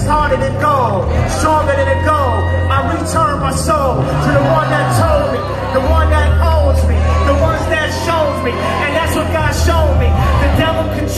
harder than gold, stronger than a gold. I return my soul to the one that told me, the one that owns me, the ones that shows me, and that's what God showed me. The devil controls